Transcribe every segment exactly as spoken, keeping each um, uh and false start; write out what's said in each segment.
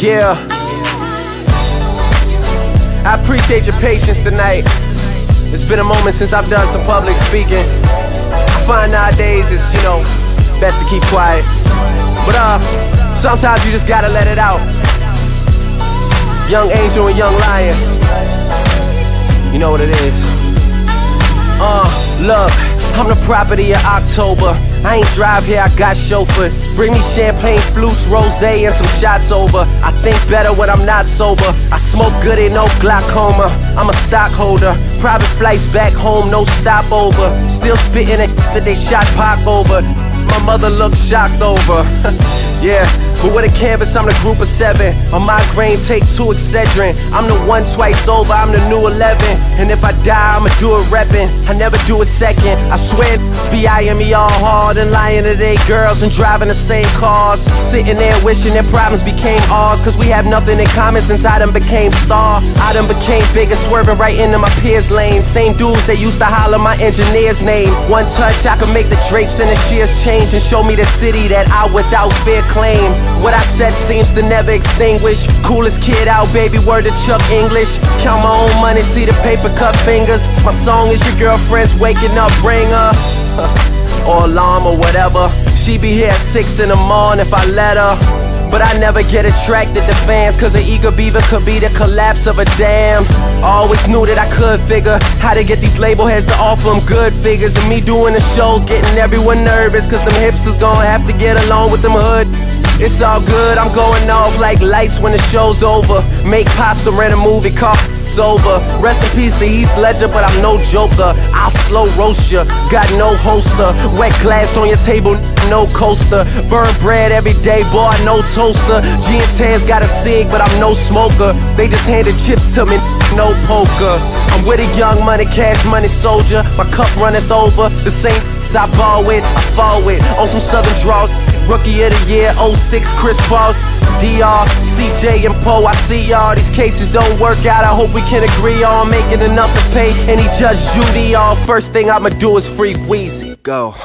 Yeah. I appreciate your patience tonight. It's been a moment since I've done some public speaking. I find nowadays it's, you know, best to keep quiet. But uh, sometimes you just gotta let it out. Young Angel and Young Lion, you know what it is. Uh, look, I'm the property of October. I ain't drive here, I got chauffeur. Bring me champagne, flutes, rosé, and some shots over. I think better when I'm not sober. I smoke good and no glaucoma. I'm a stockholder. Private flights back home, no stopover. Still spitting it that they shot Pac over. My mother looked shocked over. Yeah, but with a canvas, I'm the group of seven. A migraine, take two Excedrin. I'm the one twice over, I'm the new eleven. And if I die, I'ma do it reppin'. I never do a second. I swear, be eyeing me all hard and lying to they girls and driving the same cars. Sitting there wishing their problems became ours. Cause we have nothing in common since I done became star. I done became bigger, swerving right into my peers' lane. Same dudes that used to holler my engineer's name. One touch, I could make the drapes and the shears change and show me the city that I without fear claim. What I said seems to never extinguish. Coolest kid out, baby, word to Chuck English. Count my own money, see the paper cut fingers. My song is your girlfriend's waking up ringer. Or alarm or whatever. She be here at six in the morning if I let her. But I never get attracted to fans, cause an eager beaver could be the collapse of a dam. I always knew that I could figure how to get these label heads to offer them good figures. And me doing the shows getting everyone nervous, cause them hipsters gonna have to get along with them hood. It's all good, I'm going off like lights when the show's over. Make pasta, rent a movie, car over. Rest in peace to Heath Ledger, but I'm no joker. I'll slow roast ya, got no holster. Wet glass on your table, no coaster. Burn bread every day, boy, no toaster. G and Taz got a cig, but I'm no smoker. They just handed chips to me, no poker. I'm with a young money, cash money soldier. My cup runneth over. The same I ball with, I fall with. On some southern draw, rookie of the year, oh six Chris Paul. D R, C J and Poe, I see y'all. These cases don't work out, I hope we can agree on making enough to pay any Judge Judy on. First thing I'ma do is free Weezy, go.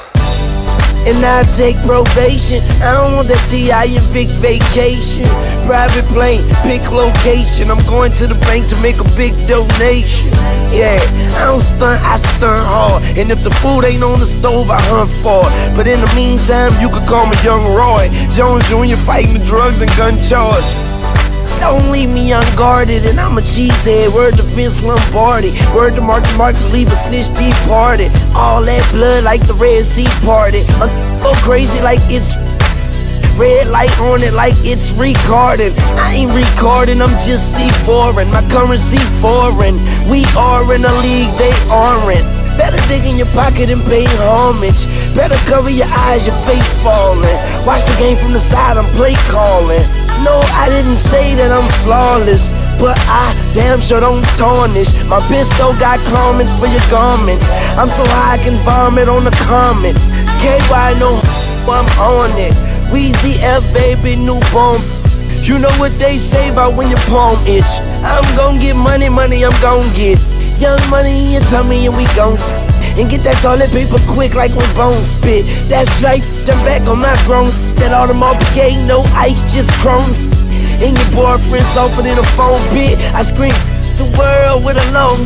And I take probation. I don't want that T I and big vacation. Private plane, pick location. I'm going to the bank to make a big donation. Yeah, I don't stunt, I stunt hard. And if the food ain't on the stove, I hunt for it. But in the meantime, you could call me Young Roy Jones Junior fighting the drugs and gun charge. Don't leave me unguarded, and I'm a cheesehead. Word to Vince Lombardi, word to Marky Mark, leave a snitch tea party. All that blood like the Red Sea Party. I'm so crazy like it's red light on it like it's recording. I ain't recording, I'm just C foreign. My currency foreign. We are in a league they aren't. Better dig in your pocket and pay homage. Better cover your eyes, your face falling. Watch the game from the side, I'm play calling. No, I didn't say that I'm flawless, but I damn sure don't tarnish. My pistol got comments for your garments. I'm so high I can vomit on the comment. K Y know I'm on it. Weezy F baby, newborn. You know what they say about when your palm itch. I'm gon' get money, money I'm gon' get. Young money in your tummy and we gon' and get that toilet paper quick like when bones spit. That's right, I'm back on my throne. That Audemars Piguet, no ice, just chrome. And your boyfriend softer than a phone pit. I scream the world with a long.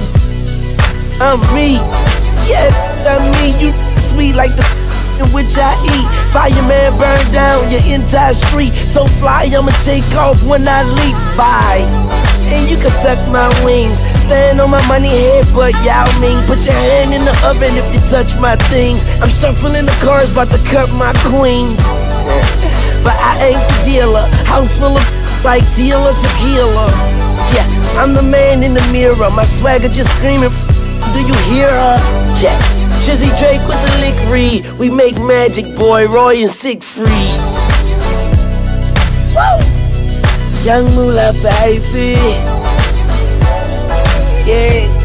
I'm me, yeah, I'm me. You sweet like the in which I eat. Fireman burn down your entire street. So fly, I'ma take off when I leap by. And you can suck my wings. Stand on my money head, but Yao Ming. Put your hand in the oven if you touch my things. I'm shuffling the cards, about to cut my queens. But I ain't the dealer. House full of like Tila Tequila. Yeah, I'm the man in the mirror. My swagger just screaming. Do you hear her? Yeah, Jizzy Drake with the lick read. We make magic, boy, Roy and Siegfried. Woo! Young Moolah, baby. Yeah.